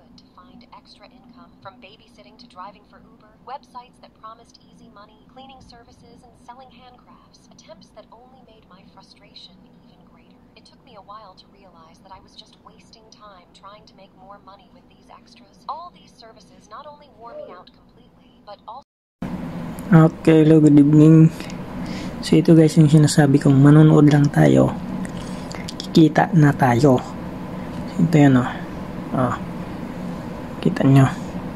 could to find extra income, from babysitting to driving for Uber, websites that promised easy money, cleaning services, and selling handcrafts, attempts that only made my frustration even greater. It took me a while to realize that I was just wasting time trying to make more money with these extras. All these services not only wore me out completely, but also... Okay, hello, good evening. So ito guys yung sinasabi kong manonood lang tayo, kikita na tayo. So, ito yan kita nyo,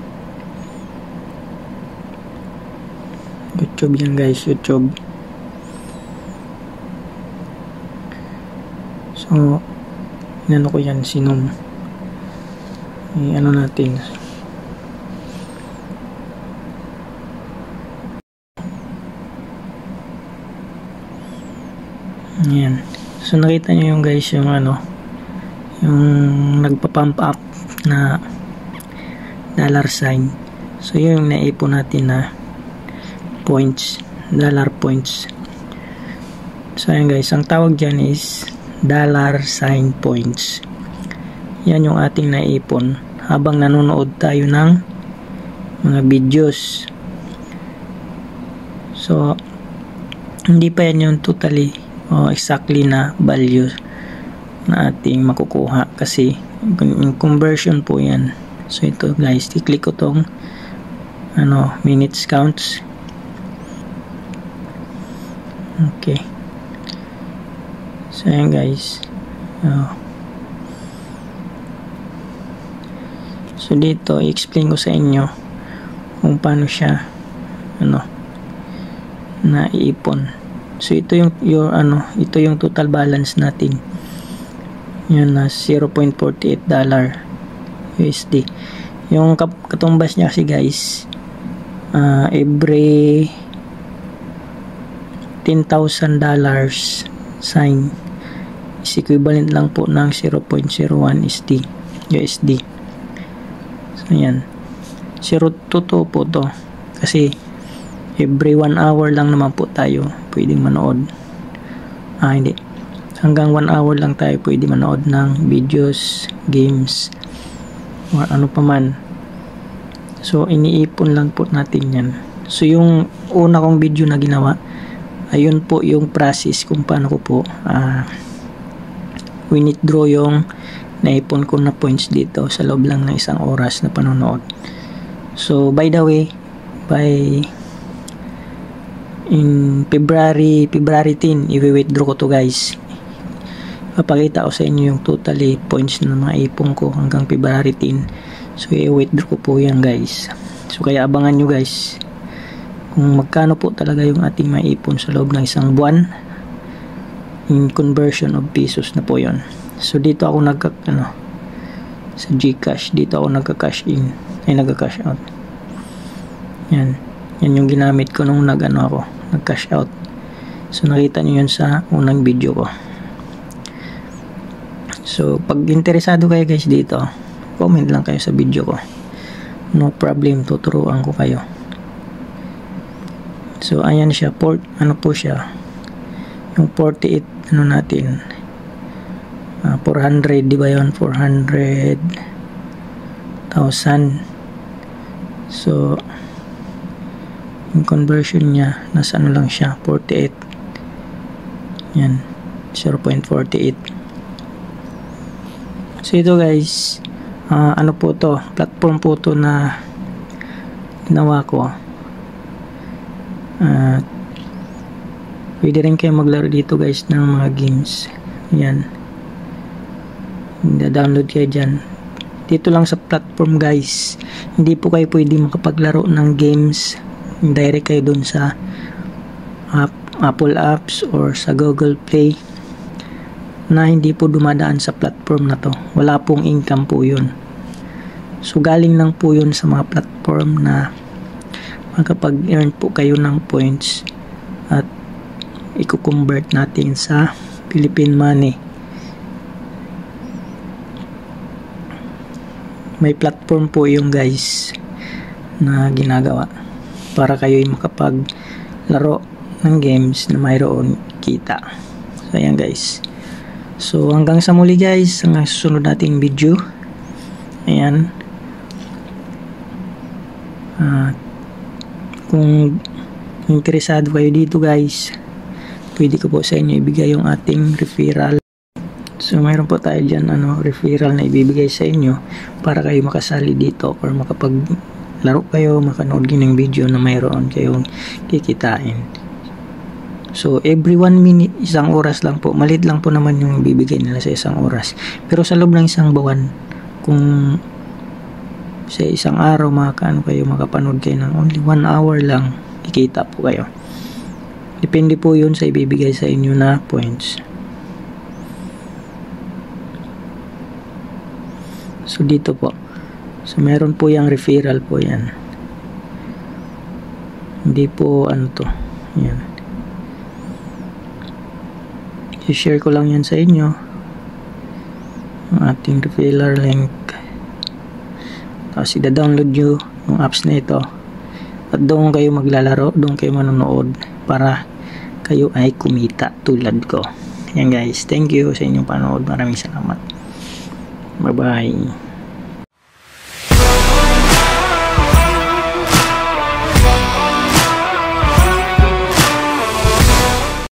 YouTube yan guys, YouTube. So inano ko yan, sinom ano natin. Yan. So nakita nyo yung guys yung yung nagpa-pump up na dollar sign. So yun yung naipon natin na points, dollar points. So ayan guys, ang tawag dyan is dollar sign points. Yan yung ating naipon habang nanonood tayo ng mga videos. So hindi pa yan yung totally exactly na value na ating makukuha kasi yung conversion po yan. So ito guys, i-click ko tong minutes counts. Okay, so ayan guys, so dito i-explain ko sa inyo kung paano siya naiipon. So ito yung ito yung total balance natin. Yan na $0.48 USD. Yung katumbas niya kasi guys, every $10,000 sign is equivalent lang po ng 0.01 USD. So yan. 0.2 po to kasi every 1 hour lang naman po tayo pwedeng manood. Hindi. Hanggang 1 hour lang tayo pwede manood ng videos, games, or ano pa man. So, iniipon lang po natin yan. So, yung una kong video na ginawa, ayun po yung process kung paano ko po withdraw yung naipon ko na points dito sa loob lang ng 1 oras na panonood. So, by the way, in February 10, i-withdraw ko to guys. Papakita ko sa inyo yung totally points na mga ipon ko hanggang February 10. So i-withdraw ko po yan guys. So kaya abangan nyo guys kung magkano po talaga yung ating maipon sa loob ng 1 buwan in conversion of pesos na po yon. So dito ako sa GCash, dito ako nagka-cash in, ay nagka-cash out. Yan yung ginamit ko nung nag-cash out. So nakita niyo yun sa unang video ko. So pag interesado kayo guys dito, comment lang kayo sa video ko. No problem, tuturuan ko kayo. So ayan siya, po siya. Yung 48 natin. 400, di ba yun? 400,000. So yung conversion niya nasa lang siya, 48. Yan, 0.48. So ito guys, po to, platform po to na ginawa ko. Pwede rin kayo maglaro dito guys ng mga games. Yan, download kayo dyan. Dito lang sa platform guys, hindi po kayo pwede makapaglaro ng games direct kayo dun sa Apple Apps or sa Google Play na hindi po dumadaan sa platform na to. Wala pong income po yun. So galing lang po yun sa mga platform na makapag-earn po kayo ng points at i-convert natin sa Philippine money. May platform po yung guys na ginagawa para kayo'y makapaglaro ng games na mayroon kita. So ayan guys. So hanggang sa muli guys, hanggang susunod nating video. Ayan. Kung interesado kayo dito guys, pwede ko po sa inyo ibigay yung ating referral. So mayroon po tayo dyan referral na ibibigay sa inyo para kayo makasali dito or makapaglaro kayo, makanood ng video na mayroon kayong kikitain. So every 1 minute, 1 oras lang po, maliit lang po naman yung bibigay nila sa 1 oras. Pero sa loob ng 1 buwan, kung sa 1 araw makapanood kayo ng only 1 hour lang, kikita po kayo. Depende po yun sa ibibigay sa inyo na points. So dito po, so meron po yung referral po yan. Hindi po yan. I-share ko lang yan sa inyo, ang ating referral link. Tapos i-download nyo yung apps na ito at doon kayo maglalaro, doon kayo manonood para kayo ay kumita tulad ko. Yan guys, thank you sa inyong panood. Maraming salamat. Bye bye.